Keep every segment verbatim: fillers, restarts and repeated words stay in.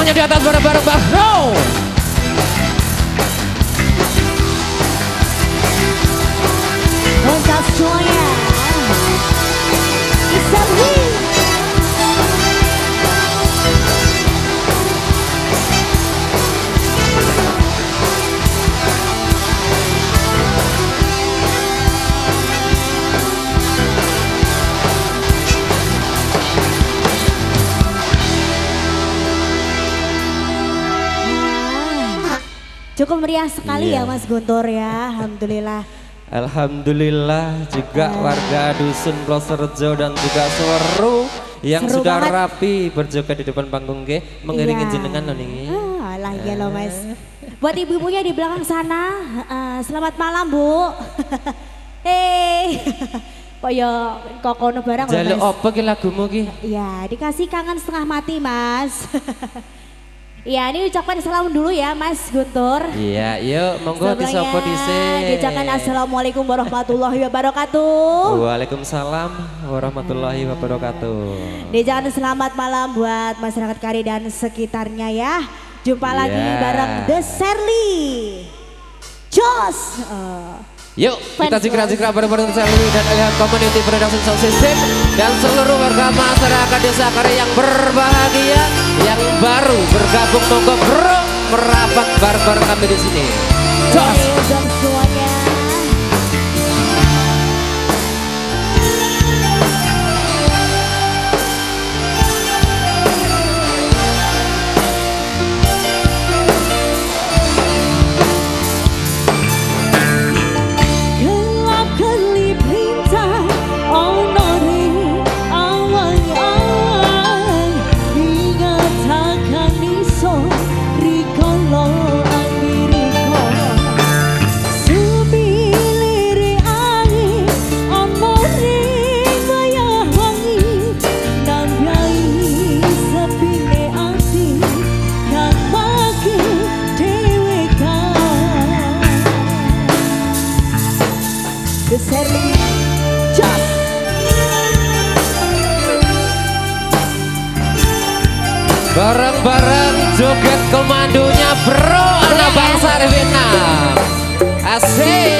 Tangannya di atas bareng-bareng Bro. Untuk semuanya Isawi. Cukup meriah sekali iya. ya Mas Guntur ya, alhamdulillah. Alhamdulillah juga uh. warga dusun Plosorejo dan juga seluruh yang Seru sudah banget. rapi berjoget di depan panggung G mengiringi iya. jenengan loh nih. Ah, lah ya loh Mas. Buat ibu-ibunya di belakang sana, uh, selamat malam Bu. Hei, kok ya kokono barang loh Mas. Jaluk apa ki lagumu ki? Ya dikasih kangen setengah mati Mas. Ya ini ucapkan salam dulu ya Mas Guntur. Iya yuk monggo disopo dhisik. Diucapkan assalamualaikum warahmatullahi wabarakatuh. Waalaikumsalam warahmatullahi wabarakatuh. Diucapkan selamat malam buat masyarakat Kari dan sekitarnya ya. Jumpa yeah. lagi bareng The Sherly. Jos. Uh. Yuk kita zikra-zikra bareng-bareng Sherly dan Ilham Community Production Sound System dan seluruh warga masyarakat desa Kari yang berbahagia, yang baru bergabung monggo bro merapat bareng-bareng kami di sini. Jos. Semuanya. Bareng-bareng joget komandonya bro anak bangsa Vietnam. Asik.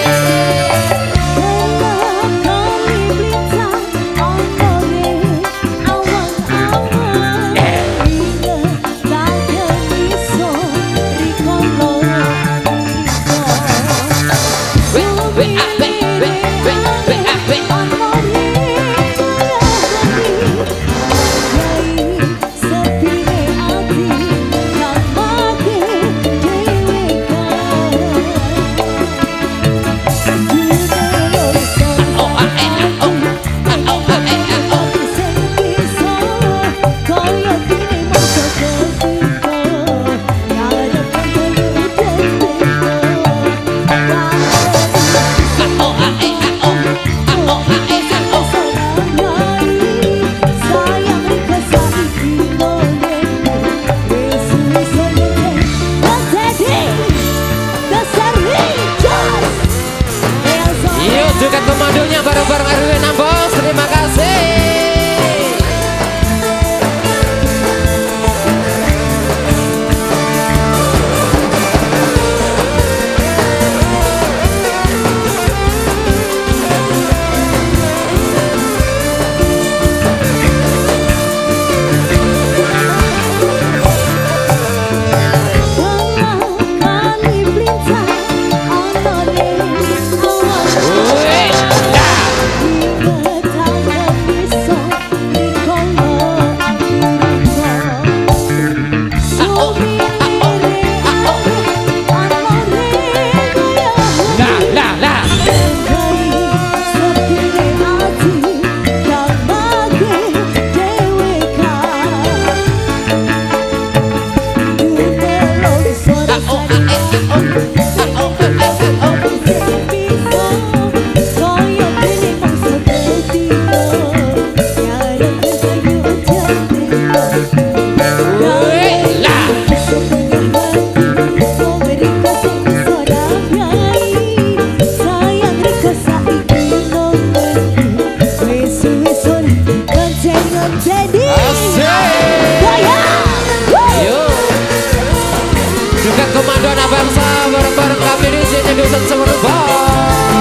Hidup anak bangsa bareng-bareng kami di sini Dusun Semerbak.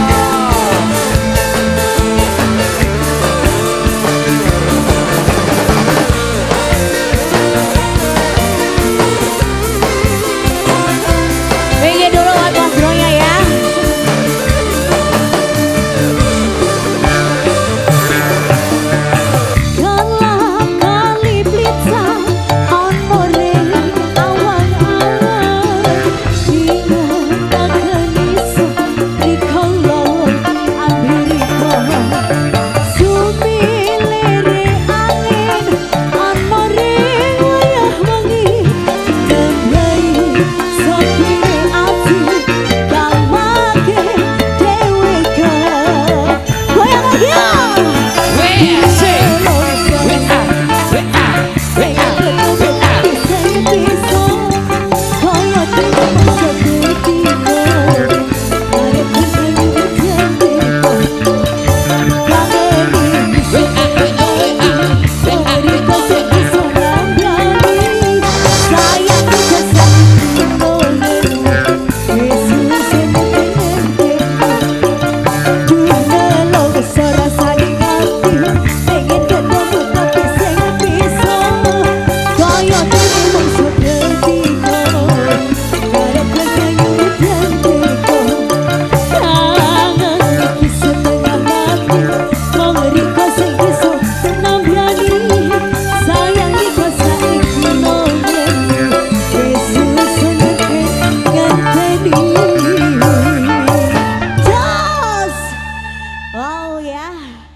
Minggir dulu buat Mas Bronya ya. Wow ya.